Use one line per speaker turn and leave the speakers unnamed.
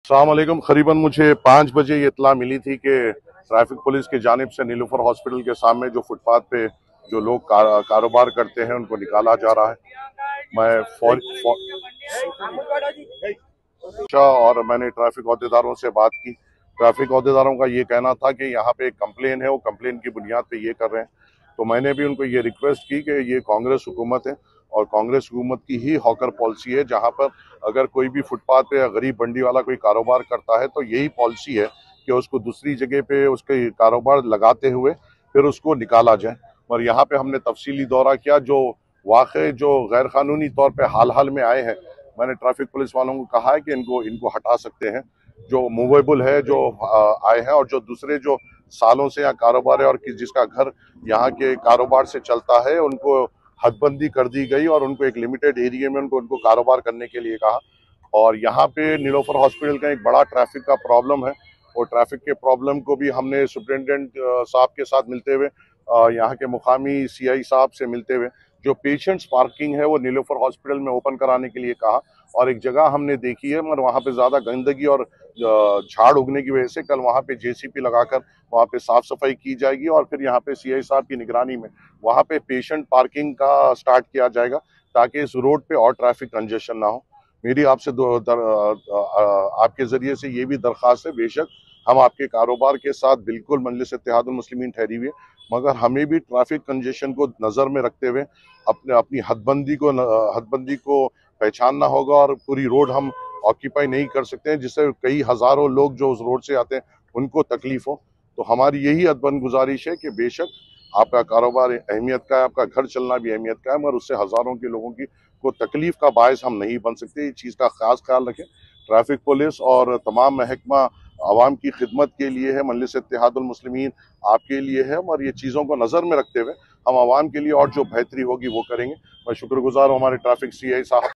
अस्सलामुअलैकुम। करीबन मुझे 5 बजे ये इत्तला मिली थी कि ट्रैफिक पुलिस की जानिब से नीलूफर हॉस्पिटल के सामने जो फुटपाथ पे जो लोग कारोबार करते हैं उनको निकाला जा रहा है। मैं और मैंने ट्रैफिक अहदेदारों से बात की। ट्रैफिक अहदेदारों का ये कहना था कि यहाँ पे एक कंप्लेन है, वो कंप्लेन की बुनियाद पे ये कर रहे हैं। तो मैंने भी उनको ये रिक्वेस्ट की कि ये कांग्रेस हुकूमत है और कांग्रेस हुकूमत की ही हॉकर पॉलिसी है, जहाँ पर अगर कोई भी फुटपाथ पे या गरीब बंडी वाला कोई कारोबार करता है तो यही पॉलिसी है कि उसको दूसरी जगह पे उसके कारोबार लगाते हुए फिर उसको निकाला जाए। और यहाँ पे हमने तफसीली दौरा किया, जो वाक़े जो गैर कानूनी तौर पे हाल हाल में आए हैं, मैंने ट्रैफिक पुलिस वालों को कहा है कि इनको हटा सकते हैं। जो मूवेबल है, जो आए हैं, और जो दूसरे जो सालों से यहाँ कारोबार है और जिसका घर यहाँ के कारोबार से चलता है, उनको हदबंदी कर दी गई और उनको एक लिमिटेड एरिया में उनको कारोबार करने के लिए कहा। और यहाँ पे नीलोफर हॉस्पिटल का एक बड़ा ट्रैफिक का प्रॉब्लम है, और ट्रैफिक के प्रॉब्लम को भी हमने सुप्रिटेंडेंट साहब के साथ मिलते हुए, यहाँ के मुकामी सीआई साहब से मिलते हुए, जो पेशेंट्स पार्किंग है वो नीलोफर हॉस्पिटल में ओपन कराने के लिए कहा। और एक जगह हमने देखी है मगर वहाँ पे ज़्यादा गंदगी और झाड़ उगने की वजह से कल वहाँ पे जेसीपी लगाकर वहाँ पे साफ सफाई की जाएगी और फिर यहाँ पे सीआई साहब की निगरानी में वहाँ पे पेशेंट पार्किंग का स्टार्ट किया जाएगा, ताकि इस रोड पे और ट्रैफिक कंजेशन ना हो। मेरी आपसे आपके जरिए से ये भी दरख्वास्त है, बेशक हम आपके कारोबार के साथ बिल्कुल मजलिस इत्तेहादुल मुस्लिमीन ठहरी हुई है, मगर हमें भी ट्रैफिक कंजेशन को नज़र में रखते हुए अपनी हदबंदी को पहचानना होगा, और पूरी रोड हम ऑक्यूपाई नहीं कर सकते हैं जिससे कई हज़ारों लोग जो उस रोड से आते हैं उनको तकलीफ हो। तो हमारी यही अदबन गुजारिश है कि बेशक आपका कारोबार अहमियत का है, आपका घर चलना भी अहमियत का है, मगर उससे हज़ारों के लोगों की को तकलीफ का बायस हम नहीं बन सकते। इस चीज़ का खास ख्याल रखें। ट्रैफिक पुलिस और तमाम महकमा आवाम की खिदमत के लिए है, मजलिस इत्तेहादुल मुस्लिमीन आपके लिए है, और ये चीज़ों को नज़र में रखते हुए हम आवाम के लिए और जो बेहतरी होगी वो करेंगे। मैं शुक्रगुजार हूँ हमारे ट्रैफिक सीआई साहब